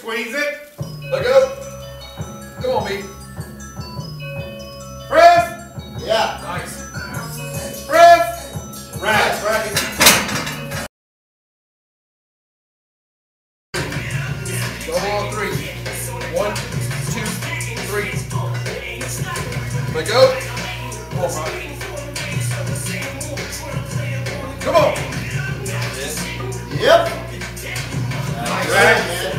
Squeeze it. Let go. Come on, B. Press. Yeah. Nice. Press. Rack. Rack. Double on 3. 1, 2, 3. Let go. Come on, Ryan. Come on. Yep. Nice. Right, man.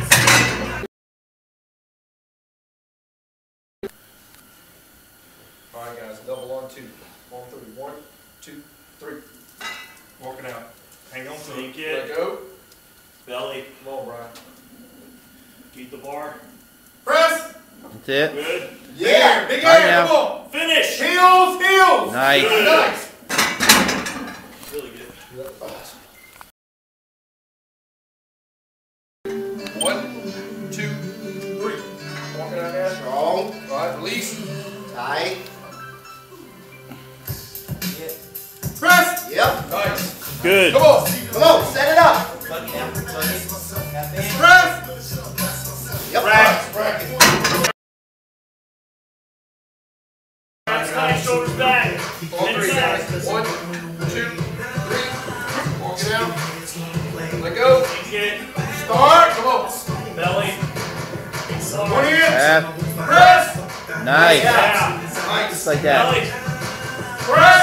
All right, guys. Double on 2. On 3. 1, 2, 3. Walk it out. Hang on to Sneak it. Let it. go. Belly. Come on, Brian. Beat the bar. Press. That's it. Good. Yeah. Big Right air. now. Come on. Finish. Heels. Heels. Nice. Good. Nice. Really good. 1, 2, 3. Walking out there. Strong. All right, release. Tight. Press. Yep. Nice. Good. Come on. Come on, set it up. Press. Yep. Rack. Rack. Nice. Shoulders back. On 3, Inside. guys. 1, 2, 3. Walk it out. Let go. Sneak it. Start. Come on. Belly. 1 inch. Yeah. Press. Nice. Yeah. Nice. Just like that. Belly. Press.